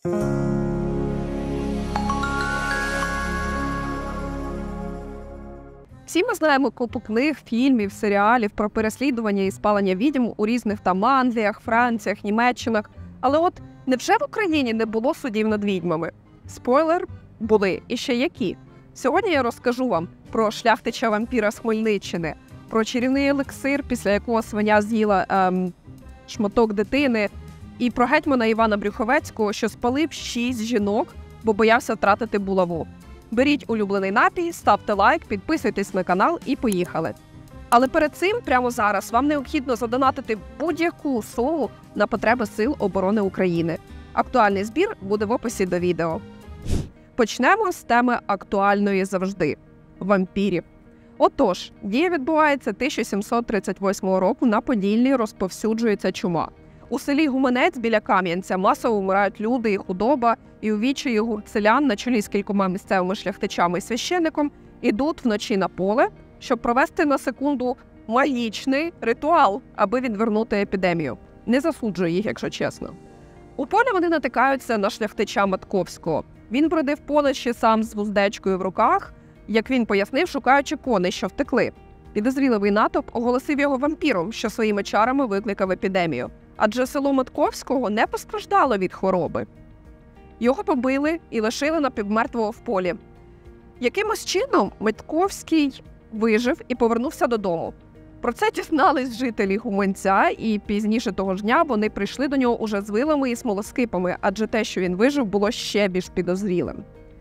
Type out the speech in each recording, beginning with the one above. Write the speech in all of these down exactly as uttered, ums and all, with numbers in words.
Всі ми знаємо купу книг, фільмів, серіалів про переслідування і спалення відьм у різних там Англіях, Франціях, Німеччинах. Але от невже в Україні не було судів над відьмами? Спойлер – були. І ще які. Сьогодні я розкажу вам про шляхтича-вампіра з Хмельниччини, про чарівний елексир, після якого свиня з'їла ем, шматок дитини, і про гетьмана Івана Брюховецького, що спалив шість жінок, бо боявся втратити булаву. Беріть улюблений напій, ставте лайк, підписуйтесь на канал і поїхали. Але перед цим, прямо зараз, вам необхідно задонатити будь-яку суму на потреби Сил оборони України. Актуальний збір буде в описі до відео. Почнемо з теми актуальної завжди – вампірів. Отож, дія відбувається тисяча сімсот тридцять восьмого року, на Поділлі розповсюджується чума. У селі Гуменець біля Кам'янця масово вмирають люди і худоба, і у відчаї гурт селян на чолі з кількома місцевими шляхтичами і священником ідуть вночі на поле, щоб провести на секунду магічний ритуал, аби відвернути епідемію. Не засуджую їх, якщо чесно. У полі вони натикаються на шляхтича Матковського. Він бродив поле ще сам з вуздечкою в руках, як він пояснив, шукаючи коней, що втекли. Підозріливий натовп оголосив його вампіром, що своїми чарами викликав епідемію. Адже село Матковського не постраждало від хвороби. Його побили і лишили напівмертвого в полі. Якимось чином Матковський вижив і повернувся додому. Про це дізнались жителі Гуменця, і пізніше того ж дня вони прийшли до нього уже з вилами і смолоскипами, адже те, що він вижив, було ще більш підозрілим.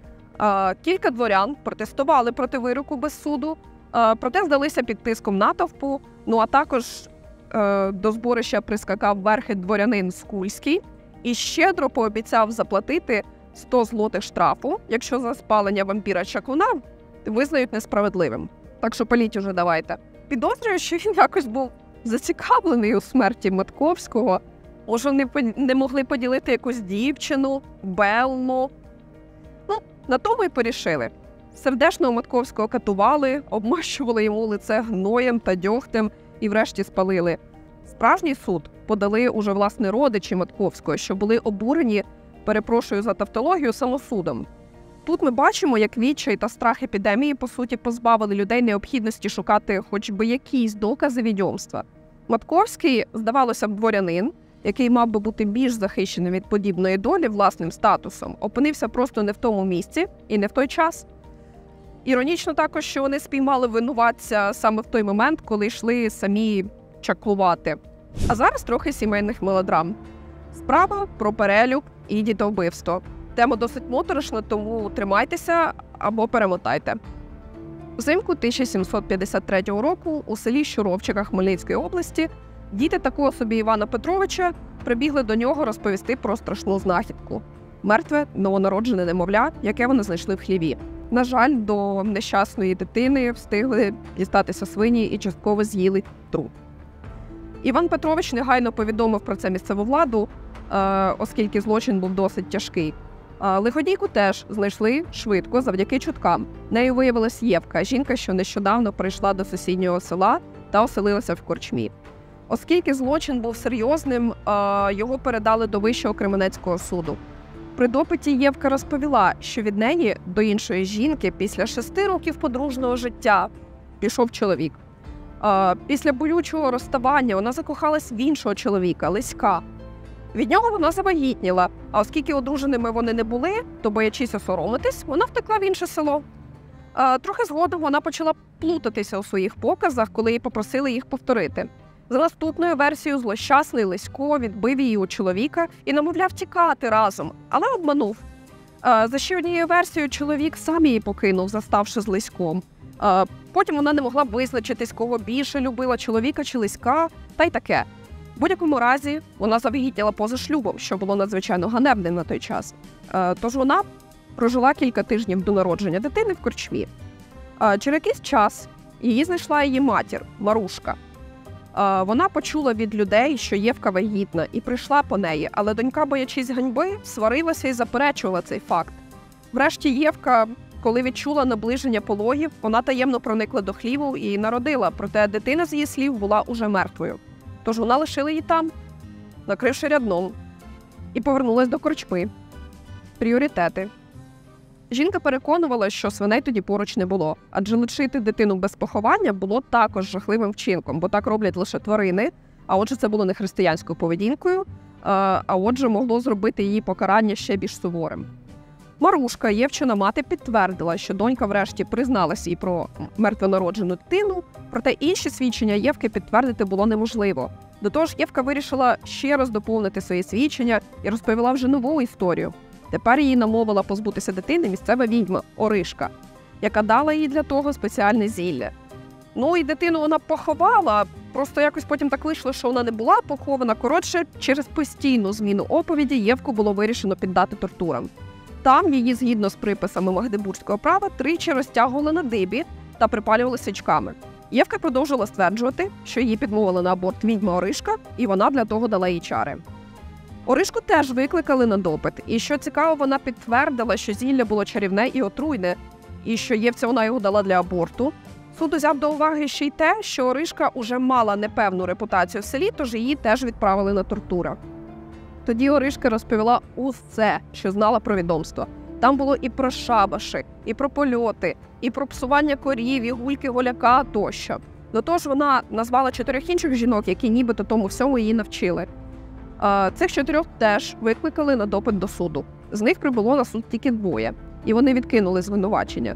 А, кілька дворян протестували проти вироку без суду, а, проте здалися під тиском натовпу, ну а також а, до зборища прискакав верхи дворянин Скульський і щедро пообіцяв заплатити сто злотих штрафу, якщо за спалення вампіра-чаклуна визнають несправедливим. Так що паліть уже давайте. Підозрюю, що він якось був зацікавлений у смерті Матковського. Може, вони не могли поділити якусь дівчину, Белну. Ну, на тому й порішили. Сердешного Матковського катували, обмащували йому лице гноєм та дьогтем і врешті спалили. Справжній суд подали уже власне родичі Матковського, що були обурені, перепрошую за тавтологію, самосудом. Тут ми бачимо, як відчай та страх епідемії, по суті, позбавили людей необхідності шукати хоч би якісь докази відьомства. Матковський, здавалося б, дворянин, який мав би бути більш захищеним від подібної долі власним статусом, опинився просто не в тому місці і не в той час. Іронічно також, що вони спіймали винуватця саме в той момент, коли йшли самі чаклувати. А зараз трохи сімейних мелодрам. Справа про перелюб і дітовбивство. Тема досить моторошна, тому тримайтеся або перемотайте. Взимку тисяча сімсот п'ятдесят третього року у селі Щуровчика Хмельницької області діти такого собі Івана Петровича прибігли до нього розповісти про страшну знахідку. Мертве новонароджене немовля, яке вони знайшли в хліві. На жаль, до нещасної дитини встигли дістатися свині і частково з'їли труп. Іван Петрович негайно повідомив про це місцеву владу, оскільки злочин був досить тяжкий. Лиходійку теж знайшли швидко завдяки чуткам. Нею виявилась Євка, жінка, що нещодавно прийшла до сусіднього села та оселилася в корчмі. Оскільки злочин був серйозним, його передали до Вищого Кременецького суду. При допиті Євка розповіла, що від неї до іншої жінки після шести років подружнього життя пішов чоловік. Після болючого розставання вона закохалась в іншого чоловіка, Леська. Від нього вона завагітніла, а оскільки одруженими вони не були, то, боячись осоромитись, вона втекла в інше село. Трохи згодом вона почала плутатися у своїх показах, коли її попросили їх повторити. За наступною версією, злощасний Лесько відбив її у чоловіка і намовляв тікати разом, але обманув. За ще однією версією, чоловік сам її покинув, заставши з Леськом. Потім вона не могла визначитись, кого більше любила, чоловіка чи Леська, та й таке. В будь-якому разі, вона завагітніла поза шлюбом, що було надзвичайно ганебним на той час. Тож вона прожила кілька тижнів до народження дитини в корчмі. Через якийсь час її знайшла її матір, Марушка. Вона почула від людей, що Євка вагітна, і прийшла по неї, але донька, боячись ганьби, сварилася і заперечувала цей факт. Врешті Євка, коли відчула наближення пологів, вона таємно проникла до хліву і народила, проте дитина, з її слів, була уже мертвою. Тож вона лишила її там, накривши рядном, і повернулась до корчми. Пріоритети. Жінка переконувала, що свиней тоді поруч не було, адже лишити дитину без поховання було також жахливим вчинком, бо так роблять лише тварини, а отже це було не християнською поведінкою, а отже могло зробити її покарання ще більш суворим. Марушка, Євчина мати, підтвердила, що донька врешті призналась їй про мертвонароджену дитину, проте інші свідчення Євки підтвердити було неможливо. До того ж, Євка вирішила ще раз доповнити свої свідчення і розповіла вже нову історію. Тепер її намовила позбутися дитини місцева відьма Оришка, яка дала їй для того спеціальне зілля. Ну і дитину вона поховала, просто якось потім так вийшло, що вона не була похована. Коротше, через постійну зміну оповіді Євку було вирішено піддати тортурам. Там її, згідно з приписами магдебурзького права, тричі розтягували на дибі та припалювали свічками. Євка продовжила стверджувати, що її підмовила на аборт відьма Оришка, і вона для того дала їй чари. Оришку теж викликали на допит, і, що цікаво, вона підтвердила, що зілля було чарівне і отруйне, і що Євці вона його дала для аборту. Суд узяв до уваги ще й те, що Оришка уже мала непевну репутацію в селі, тож її теж відправили на тортури. Тоді Оришка розповіла усе, що знала про відомство. Там було і про шабаші, і про польоти, і про псування корів, і гульки голяка тощо. До того ж, вона назвала чотирьох інших жінок, які нібито тому всьому її навчили. Цих чотирьох теж викликали на допит до суду. З них прибуло на суд тільки двоє, і вони відкинули звинувачення.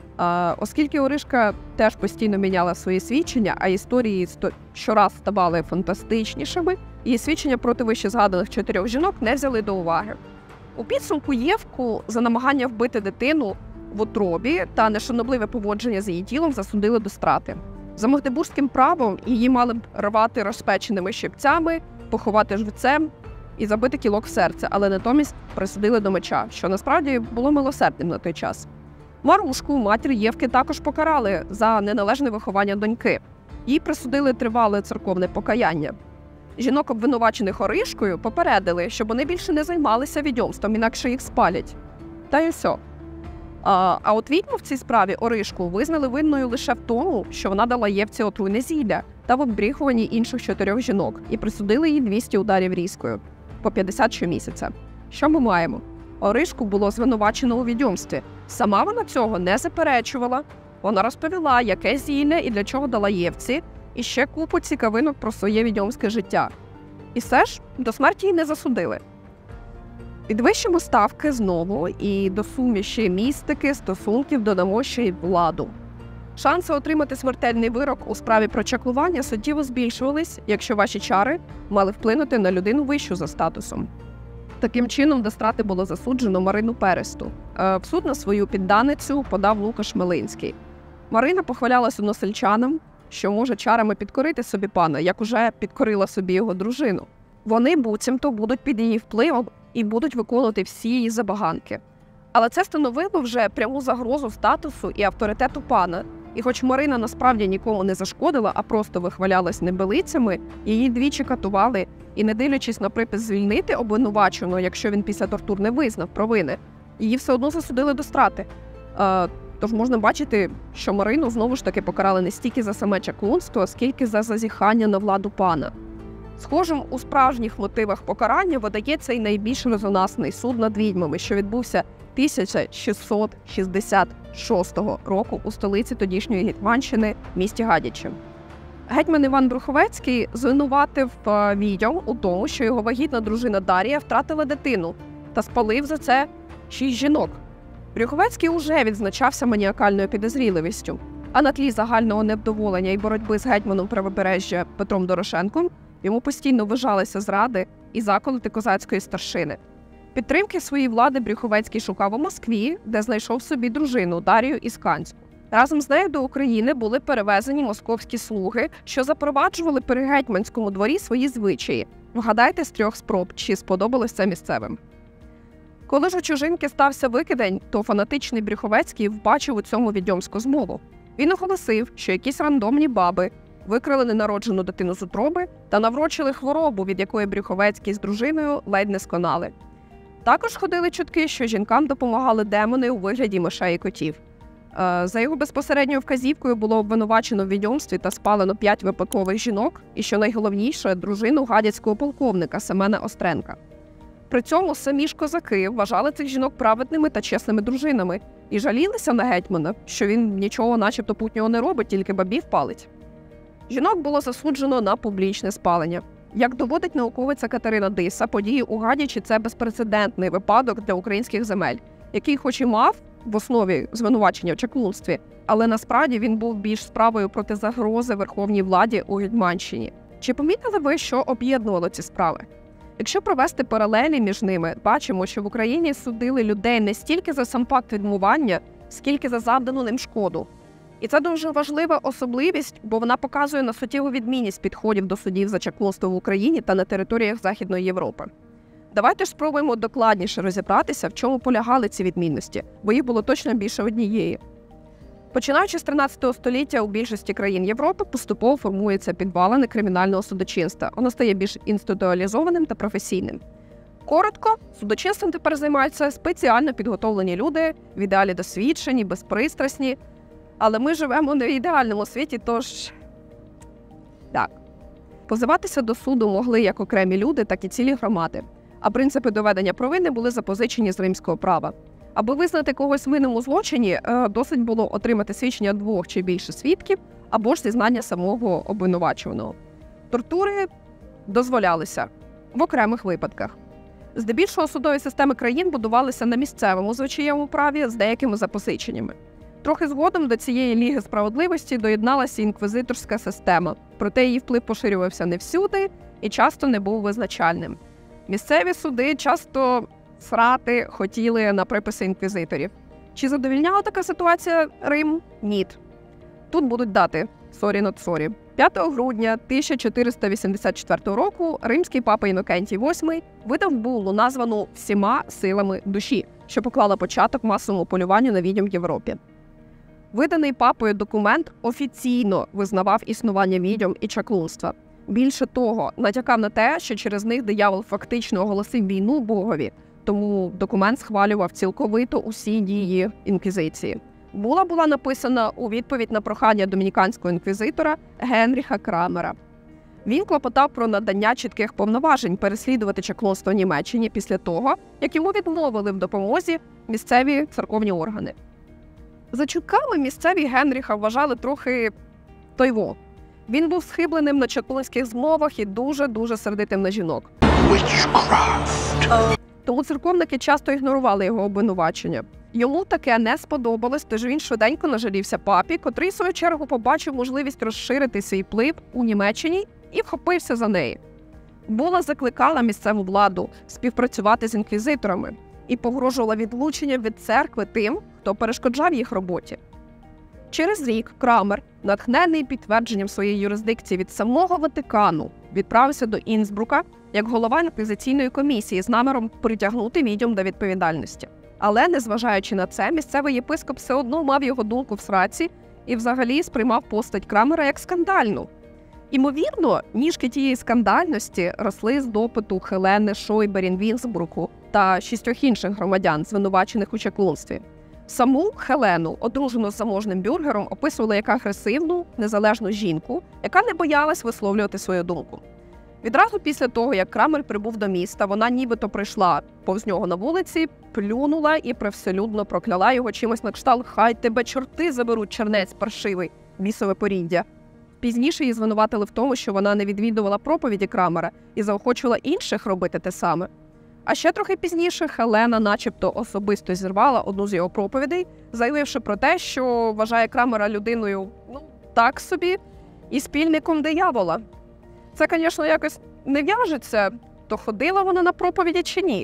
Оскільки Оришка теж постійно міняла свої свідчення, а історії щораз ставали фантастичнішими, її свідчення проти вище згаданих чотирьох жінок не взяли до уваги. У підсумку Євку за намагання вбити дитину в утробі та нешанобливе поводження з її тілом засудили до страти. За магдебурзьким правом її мали б рвати розпеченими щипцями, поховати живцем і забити кілок в серце, але натомість присудили до меча, що насправді було милосердним на той час. Марушку, матір Євки, також покарали за неналежне виховання доньки. Їй присудили тривале церковне покаяння. Жінок, обвинувачених Оришкою, попередили, щоб вони більше не займалися відьомством, інакше їх спалять. Та й все. А, а от відьму в цій справі Оришку визнали винною лише в тому, що вона дала Євці отруйне зілля та в оббріхуванні інших чотирьох жінок і присудили їй двісті ударів різкою, по п'ятдесят щомісяця. Що ми маємо? Оришку було звинувачено у відьомстві. Сама вона цього не заперечувала. Вона розповіла, яке зілля і для чого дала Євці, і ще купу цікавинок про своє відьомське життя. І все ж, до смерті її не засудили. Підвищимо ставки знову і до суміші містики, стосунків додамо ще й владу. Шанси отримати смертельний вирок у справі про чаклування суттєво збільшувались, якщо ваші чари мали вплинути на людину вищу за статусом. Таким чином, до страти було засуджено Марину Пересту. В суд на свою підданицю подав Лукаш Мелинський. Марина похвалялася односельчанам, що може чарами підкорити собі пана, як уже підкорила собі його дружину. Вони буцімто будуть під її впливом і будуть виконувати всі її забаганки. Але це становило вже пряму загрозу статусу і авторитету пана. І хоч Марина насправді нікому не зашкодила, а просто вихвалялась небелицями, її двічі катували і, не дивлячись на припис звільнити обвинуваченого, якщо він після тортур не визнав провини, її все одно засудили до страти. А, тож можна бачити, що Марину знову ж таки покарали не стільки за саме чаклунство, скільки за зазіхання на владу пана. Схожим у справжніх мотивах покарання видається й найбільш резонансний суд над відьмами, що відбувся тисяча шістсот шістдесят шостого року у столиці тодішньої Гетьманщини, місті Гадячі. Гетьман Іван Брюховецький звинуватив відьом у тому, що його вагітна дружина Дарія втратила дитину та спалив за це шість жінок. Брюховецький уже відзначався маніакальною підозріливістю, а на тлі загального невдоволення і боротьби з гетьманом Правобережжя Петром Дорошенком йому постійно вважалися зради і заколоти козацької старшини. Підтримки своєї влади Брюховецький шукав у Москві, де знайшов собі дружину Дарію Ісканську. Разом з нею до України були перевезені московські слуги, що запроваджували при гетьманському дворі свої звичаї. Вгадайте з трьох спроб, чи сподобалось це місцевим. Коли ж у чужинки стався Викидень, то фанатичний Брюховецький вбачив у цьому відьомську змову. Він оголосив, що якісь рандомні баби викрали ненароджену дитину з утроби та наврочили хворобу, від якої Брюховецький з дружиною ледь не сконали. Також ходили чутки, що жінкам допомагали демони у вигляді мишей і котів. За його безпосередньою вказівкою було обвинувачено в відьомстві та спалено п'ять випадкових жінок і, що найголовніше, дружину гадяцького полковника Семена Остренка. При цьому самі ж козаки вважали цих жінок праведними та чесними дружинами і жалілися на гетьмана, що він нічого начебто путнього не робить, тільки бабів палить. Жінок було засуджено на публічне спалення. Як доводить науковиця Катерина Диса, події у Гадячі – це безпрецедентний випадок для українських земель, який хоч і мав в основі звинувачення в чаклунстві, але насправді він був більш справою проти загрози верховній владі у Гетьманщині. Чи помітили ви, що об'єднувало ці справи? Якщо провести паралелі між ними, бачимо, що в Україні судили людей не стільки за сам факт відмивання, скільки за завдану ним шкоду. І це дуже важлива особливість, бо вона показує на суттєву відмінність підходів до судів за чаклунство в Україні та на територіях Західної Європи. Давайте ж спробуємо докладніше розібратися, в чому полягали ці відмінності, бо їх було точно більше однієї. Починаючи з тринадцятого століття у більшості країн Європи поступово формується підвалини кримінального судочинства. Воно стає більш інституалізованим та професійним. Коротко, судочинством тепер займаються спеціально підготовлені люди, в ідеалі досвідчені, безпристрасні. Але ми живемо не в ідеальному світі, тож… Так. Позиватися до суду могли як окремі люди, так і цілі громади. А принципи доведення провини були запозичені з римського права. Аби визнати когось винним у злочині, досить було отримати свідчення двох чи більше свідків, або ж зізнання самого обвинувачуваного. Тортури дозволялися в окремих випадках. Здебільшого судові системи країн будувалися на місцевому звичаєвому праві з деякими запозиченнями. Трохи згодом до цієї ліги справедливості доєдналася інквізиторська система, проте її вплив поширювався не всюди і часто не був визначальним. Місцеві суди часто срати хотіли на приписи інквізиторів. Чи задовільняла така ситуація Рим? Ні. Тут будуть дати «sorry not sorry». п'ятого грудня тисяча чотириста вісімдесят четвертого року римський папа Інокентій восьмий видав буллу, названу «всіма силами душі», що поклала початок масовому полюванню на відьом в Європі. Виданий папою документ офіційно визнавав існування відьом і чаклунства. Більше того, натякав на те, що через них диявол фактично оголосив війну Богові, тому документ схвалював цілковито усі дії інквізиції. Була була написана у відповідь на прохання домініканського інквізитора Генріха Крамера. Він клопотав про надання чітких повноважень переслідувати чаклунство в Німеччині після того, як йому відмовили в допомозі місцеві церковні органи. За чутками місцеві Генріха вважали трохи тойво. Він був схибленим на чаклунських змовах і дуже-дуже сердитим на жінок. Witchcraft. Тому церковники часто ігнорували його обвинувачення. Йому таке не сподобалось, тож він швиденько нажалівся папі, котрий, в свою чергу, побачив можливість розширити свій вплив у Німеччині і вхопився за неї. Була закликала місцеву владу співпрацювати з інквізиторами і погрожувала відлученням від церкви тим, хто перешкоджав їх роботі. Через рік Крамер, натхнений підтвердженням своєї юрисдикції від самого Ватикану, відправився до Інсбрука як голова інквізиційної комісії з наміром притягнути відьом до відповідальності. Але, незважаючи на це, місцевий єпископ все одно мав його думку в сраці і взагалі сприймав постать Крамера як скандальну. Імовірно, ніжки тієї скандальності росли з допиту Хелени Шойберін в Інсбруку та шістьох інших громадян, звинувачених у чаклунстві. Саму Хелену, одружену з заможним бюргером, описували як агресивну, незалежну жінку, яка не боялась висловлювати свою думку. Відразу після того, як Крамер прибув до міста, вона нібито прийшла повз нього на вулиці, плюнула і привселюдно прокляла його чимось на кшталт «Хай тебе чорти заберуть, чернець паршивий, бісове поріддя». Пізніше її звинуватили в тому, що вона не відвідувала проповіді Крамера і заохочувала інших робити те саме. А ще трохи пізніше Хелена начебто особисто зірвала одну з його проповідей, заявивши про те, що вважає Крамера людиною, ну, так собі, і спільником диявола. Це, звісно, якось не в'яжеться, то ходила вона на проповіді чи ні.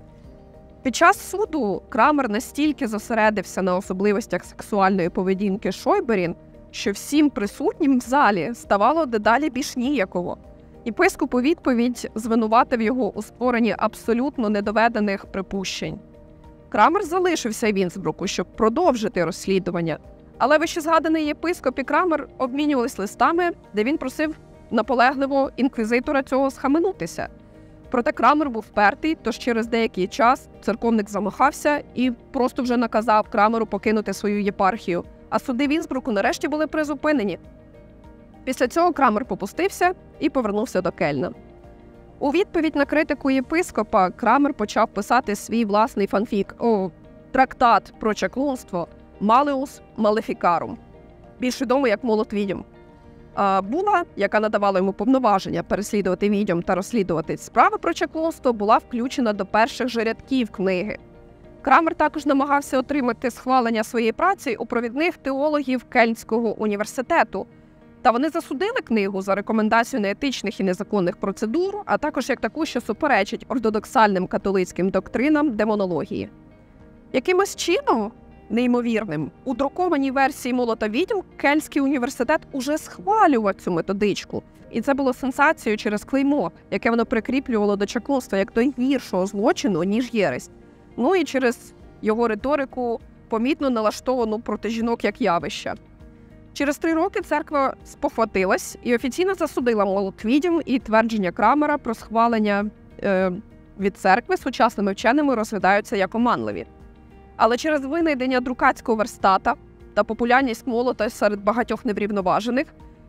Під час суду Крамер настільки зосередився на особливостях сексуальної поведінки Шойберін, що всім присутнім в залі ставало дедалі більш ніяково. Єпископ у відповідь звинуватив його у створенні абсолютно недоведених припущень. Крамер залишився в Інсбруку, щоб продовжити розслідування, але вищезгаданий єпископ і Крамер обмінювались листами, де він просив наполегливо інквізитора цього схаменутися. Проте Крамер був впертий, тож через деякий час церковник замахався і просто вже наказав Крамеру покинути свою єпархію, а суди в Інсбруку нарешті були призупинені. Після цього Крамер попустився і повернувся до Кельна. У відповідь на критику єпископа Крамер почав писати свій власний фанфік, о, трактат про чаклунство «Malleus Maleficarum», більш відомий як «Молот відьом». А була, яка надавала йому повноваження переслідувати відьом та розслідувати справи про чаклунство, була включена до перших же рядків книги. Крамер також намагався отримати схвалення своєї праці у провідних теологів Кельтського університету, та вони засудили книгу за рекомендацію неетичних і незаконних процедур, а також як таку, що суперечить ортодоксальним католицьким доктринам демонології. Якимось чином, неймовірним, у друкованій версії «Молота відьм» Кельтський університет уже схвалював цю методичку. І це було сенсацією через клеймо, яке воно прикріплювало до чаклунства як до гіршого злочину, ніж єресь. Ну і через його риторику, помітно налаштовану проти жінок як явища. Через три роки церква спохватилась і офіційно засудила «Молот відьм», і твердження Крамера про схвалення е, від церкви сучасними вченими розглядаються як оманливі. Але через винайдення друкарського верстата та популярність молота серед багатьох неврівноважених,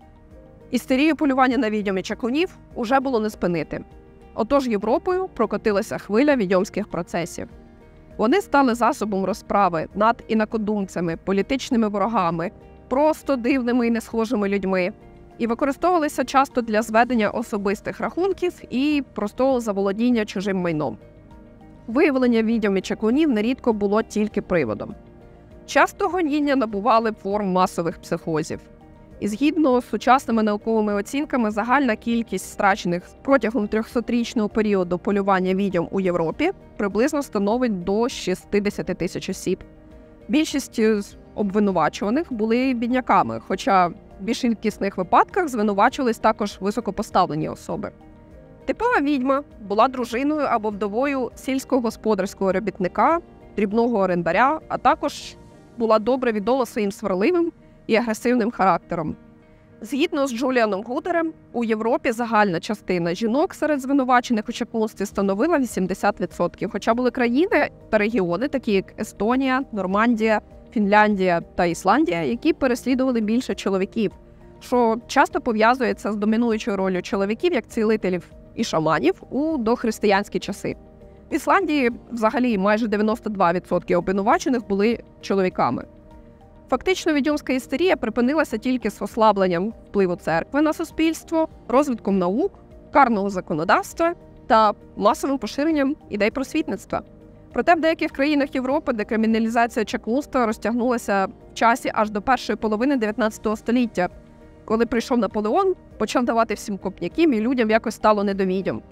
істерію полювання на відьом і чаклунів уже було не спинити. Отож Європою прокотилася хвиля відьомських процесів. Вони стали засобом розправи над інакодумцями, політичними ворогами, просто дивними і несхожими людьми, і використовувалися часто для зведення особистих рахунків і простого заволодіння чужим майном. Виявлення відьом і чаклунів нерідко було тільки приводом. Часто гоніння набували форм масових психозів. І згідно з сучасними науковими оцінками, загальна кількість страчених протягом трьохсотрічного періоду полювання відьом у Європі приблизно становить до шістдесят тисяч осіб. Більшість з обвинувачуваних були бідняками, хоча в більш рідкісних випадках звинувачувались також високопоставлені особи. Типова відьма була дружиною або вдовою сільськогосподарського робітника, дрібного орендаря, а також була добре відома своїм сварливим і агресивним характером. Згідно з Джуліаном Гудером, у Європі загальна частина жінок серед звинувачених у чаклунстві становила вісімдесят відсотків, хоча були країни та регіони, такі як Естонія, Нормандія, Фінляндія та Ісландія, які переслідували більше чоловіків, що часто пов'язується з домінуючою ролью чоловіків як цілителів і шаманів у дохристиянські часи. В Ісландії взагалі майже дев'яносто два відсотки обвинувачених були чоловіками. Фактично, відьомська істерія припинилася тільки з ослабленням впливу церкви на суспільство, розвитком наук, карного законодавства та масовим поширенням ідей просвітництва. Проте в деяких країнах Європи декриміналізація чаклунства розтягнулася в часі аж до першої половини дев'ятнадцятого століття, коли прийшов Наполеон, почав давати всім копняків і людям якось стало не до відьом.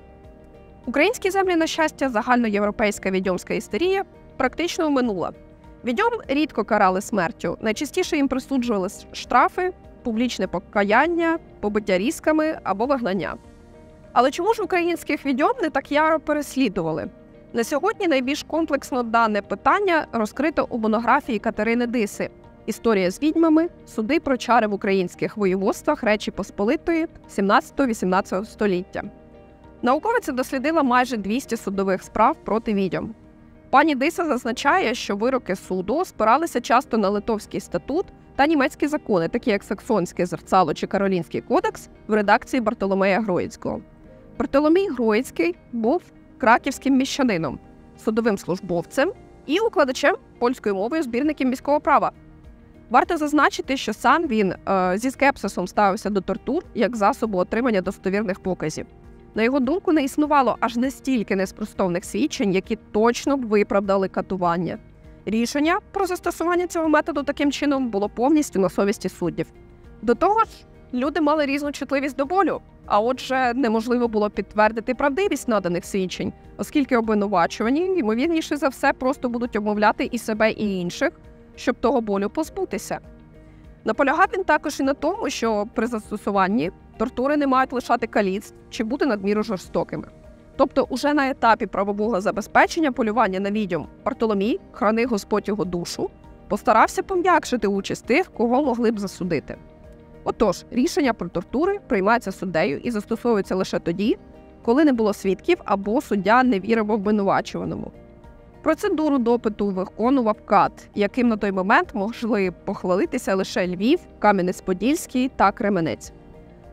Українські землі, на щастя, загальноєвропейська відьомська істерія практично оминула. Відьом рідко карали смертю, найчастіше їм присуджували штрафи, публічне покаяння, побиття різками або вигнання. Але чому ж українських відьом не так яро переслідували? На сьогодні найбільш комплексно дане питання розкрито у монографії Катерини Диси «Історія з відьмами. Суди про чари в українських воєводствах Речі Посполитої сімнадцятого-вісімнадцятого століття». Науковиця дослідила майже двісті судових справ проти відьом. Пані Диса зазначає, що вироки суду спиралися часто на Литовський статут та німецькі закони, такі як Саксонське зерцало чи Каролінський кодекс в редакції Бартоломея Гроїцького. Бартоломій Гроїцький був краківським міщанином, судовим службовцем і укладачем польської мови збірників міського права. Варто зазначити, що сам він е, зі скепсисом ставився до тортур як засобу отримання достовірних показів. На його думку, не існувало аж настільки неспростовних свідчень, які точно б виправдали катування. Рішення про застосування цього методу таким чином було повністю на совісті суддів. До того ж, люди мали різну чутливість до болю, а отже, неможливо було підтвердити правдивість наданих свідчень, оскільки обвинувачувані, ймовірніше за все, просто будуть обмовляти і себе, і інших, щоб того болю позбутися. Наполягав він також і на тому, що при застосуванні тортури не мають лишати каліцтв чи бути надміру жорстокими. Тобто уже на етапі правового забезпечення полювання на відьом Бартоломій, храни Господь його душу, постарався пом'якшити участь тих, кого могли б засудити. Отож, рішення про тортури приймається суддею і застосовується лише тоді, коли не було свідків або суддя не вірив обвинувачуваному. Процедуру допиту виконував кат, яким на той момент могли похвалитися лише Львів, Кам'янець-Подільський та Кременець.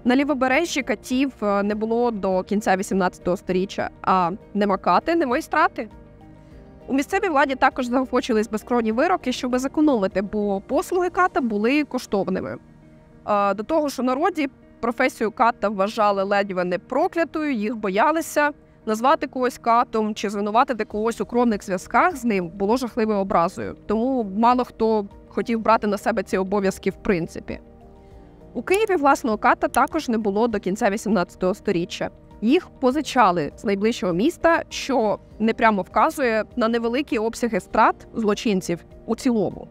На лівобережжі катів не було до кінця вісімнадцятого сторіччя, а нема кати, нема й страти. У місцевій владі також заохочились безкровні вироки, щоб зекономити, бо послуги ката були коштовними. До того ж, у народі професію ката вважали ледве не проклятою, їх боялися. Назвати когось катом чи звинуватити когось у кровних зв'язках з ним було жахливою образою. Тому мало хто хотів брати на себе ці обов'язки в принципі. У Києві власного ката також не було до кінця вісімнадцятого сторіччя. Їх позичали з найближчого міста, що непрямо вказує на невеликі обсяги страт злочинців у цілому.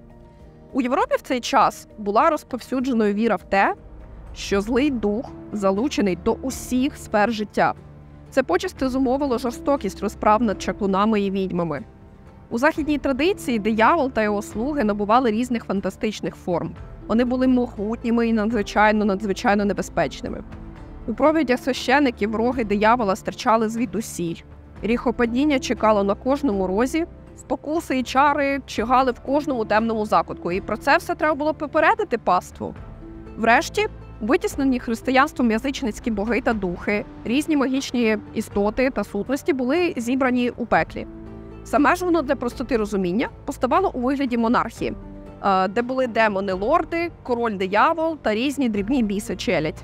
У Європі в цей час була розповсюдженою віра в те, що злий дух залучений до усіх сфер життя. Це почасти зумовило жорстокість розправ над чаклунами і відьмами. У західній традиції диявол та його слуги набували різних фантастичних форм. Вони були могутніми і надзвичайно-надзвичайно небезпечними. У проповідях священиків роги диявола стирчали звідусіль. Гріхопадіння чекало на кожному розі, спокуси і чари чигали в кожному темному закутку. І про це все треба було попередити паству. Врешті, витіснені християнством язичницькі боги та духи, різні магічні істоти та сутності були зібрані у пеклі. Саме ж воно для простоти розуміння поставало у вигляді монархії, де були демони-лорди, король-диявол та різні дрібні біси-челядь.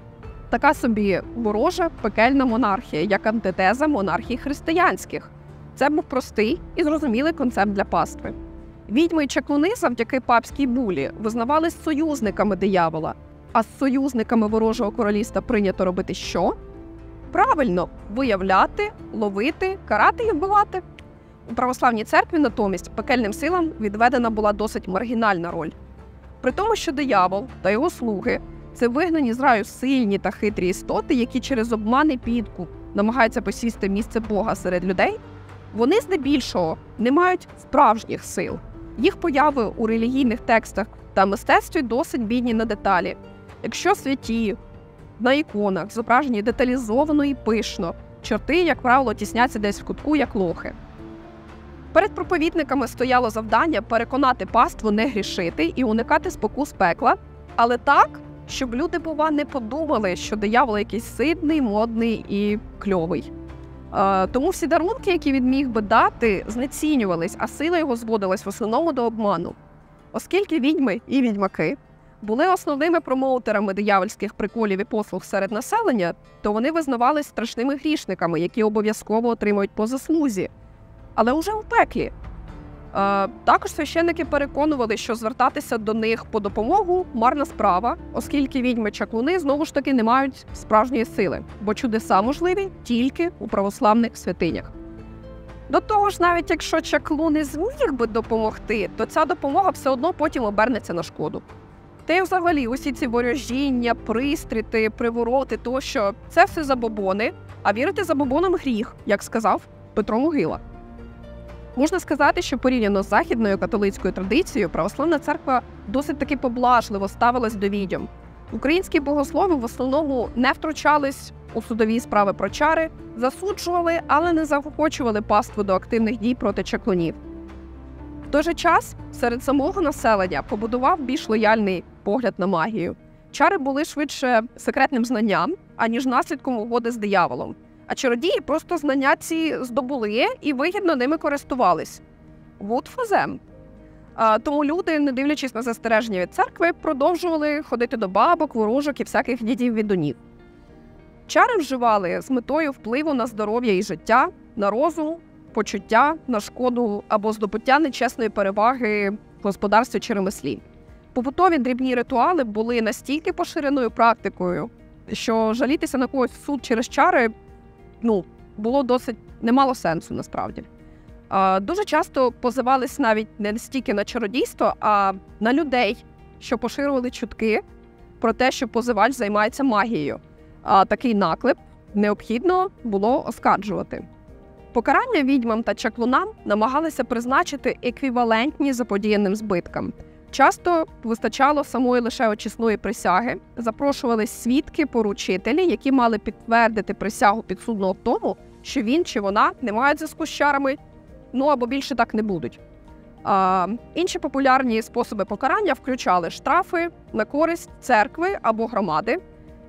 Така собі ворожа пекельна монархія, як антитеза монархій християнських. Це був простий і зрозумілий концепт для пастви. Відьми й чаклуни завдяки папській булі визнавались союзниками диявола, а з союзниками ворожого королівства прийнято робити що? Правильно, виявляти, ловити, карати і вбивати. У православній церкві натомість пекельним силам відведена була досить маргінальна роль. При тому, що диявол та його слуги – це вигнані з раю сильні та хитрі істоти, які через обман і підкуп намагаються посісти місце Бога серед людей, вони здебільшого не мають справжніх сил. Їх появи у релігійних текстах та мистецтві досить бідні на деталі. Якщо святі на іконах зображені деталізовано і пишно, чорти, як правило, тісняться десь в кутку, як лохи. Перед проповідниками стояло завдання переконати паству не грішити і уникати спокус пекла, але так, щоб люди, бува, не подумали, що диявол якийсь сидний, модний і кльовий. Е, тому всі дарунки, які він міг би дати, знецінювались, а сила його зводилась в основному до обману. Оскільки відьми і відьмаки були основними промоутерами диявольських приколів і послуг серед населення, то вони визнавались страшними грішниками, які обов'язково отримують по заслузі. Але уже у пеклі. Е, також священники переконували, що звертатися до них по допомогу – марна справа, оскільки відьми-чаклуни знову ж таки не мають справжньої сили, бо чудеса можливі тільки у православних святинях. До того ж, навіть якщо чаклун не зміг би допомогти, то ця допомога все одно потім обернеться на шкоду. Та й взагалі усі ці ворожіння, пристріти, привороти тощо – це все забобони, а вірити забобонам – гріх, як сказав Петро Могила. Можна сказати, що порівняно з західною католицькою традицією, православна церква досить таки поблажливо ставилась до відьом. Українські богослови в основному не втручались у судові справи про чари, засуджували, але не заохочували паству до активних дій проти чаклунів. В той же час серед самого населення побудував більш лояльний погляд на магію. Чари були швидше секретним знанням, аніж наслідком угоди з дияволом. А чародії просто знання ці здобули і вигідно ними користувались. Good for them. А, тому люди, не дивлячись на застереження від церкви, продовжували ходити до бабок, ворожок і всяких дідів-відунів. Чари вживали з метою впливу на здоров'я і життя, на розум, почуття, на шкоду або здобуття нечесної переваги в господарстві чи ремеслі. Побутові дрібні ритуали були настільки поширеною практикою, що жалітися на когось в суд через чари ну, було досить немало сенсу, насправді. А, дуже часто позивались навіть не стільки на чародійство, а на людей, що поширювали чутки про те, що позивач займається магією. А такий наклеп необхідно було оскаржувати. Покарання відьмам та чаклунам намагалися призначити еквівалентні заподіяним збиткам. Часто вистачало самої лише очисної присяги, запрошувались свідки, поручителі, які мали підтвердити присягу підсудного в тому, що він чи вона не мають зв'язку з чарами, ну або більше так не будуть. А, інші популярні способи покарання включали штрафи на користь церкви або громади,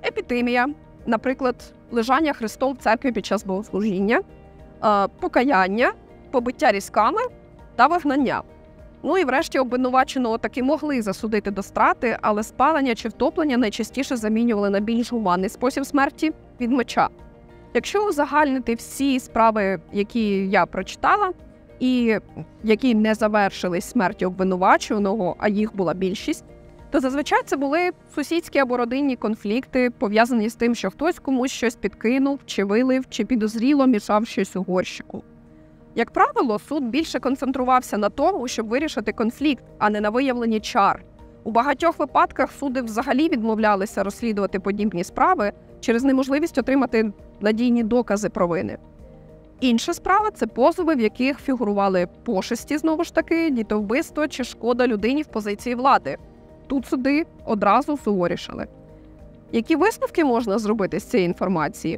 епітимія, наприклад, лежання Христом в церкві під час богослужіння, покаяння, побиття різками та вигнання. Ну і врешті обвинуваченого таки могли засудити до страти, але спалення чи втоплення найчастіше замінювали на більш гуманний спосіб смерті – від меча. Якщо узагальнити всі справи, які я прочитала, і які не завершились смертю обвинуваченого, а їх була більшість, то зазвичай це були сусідські або родинні конфлікти, пов'язані з тим, що хтось комусь щось підкинув, чи вилив, чи підозріло мішав щось у горщику. Як правило, суд більше концентрувався на тому, щоб вирішити конфлікт, а не на виявленні чар. У багатьох випадках суди взагалі відмовлялися розслідувати подібні справи через неможливість отримати надійні докази провини. Інша справа – це позови, в яких фігурували пошесті, знову ж таки, дітовбивство чи шкода людині в позиції влади. Тут суди одразу суворішали. Які висновки можна зробити з цієї інформації?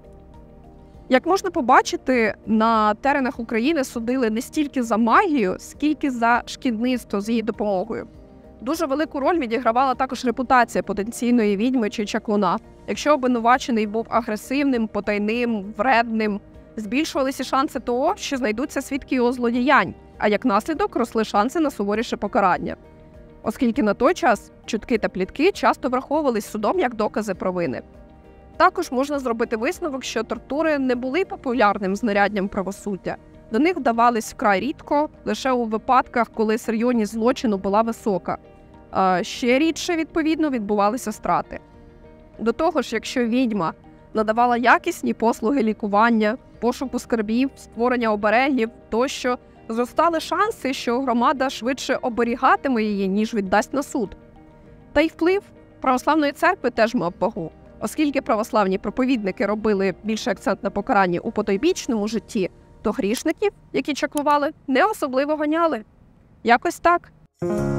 Як можна побачити, на теренах України судили не стільки за магію, скільки за шкідництво з її допомогою. Дуже велику роль відігравала також репутація потенційної відьми чи чаклуна. Якщо обвинувачений був агресивним, потайним, вредним, збільшувалися шанси того, що знайдуться свідки його злодіянь, а як наслідок росли шанси на суворіше покарання. Оскільки на той час чутки та плітки часто враховувались судом як докази провини. Також можна зробити висновок, що тортури не були популярним знаряддям правосуддя. До них вдавались вкрай рідко, лише у випадках, коли серйозність злочину була висока. А ще рідше, відповідно, відбувалися страти. До того ж, якщо відьма надавала якісні послуги лікування, пошуку скарбів, створення оберегів тощо, зростали шанси, що громада швидше оберігатиме її, ніж віддасть на суд. Та й вплив православної церкви теж мав вагу. Оскільки православні проповідники робили більше акцент на покаранні у потойбічному житті, то грішників, які чаклували, не особливо ганяли. Якось так.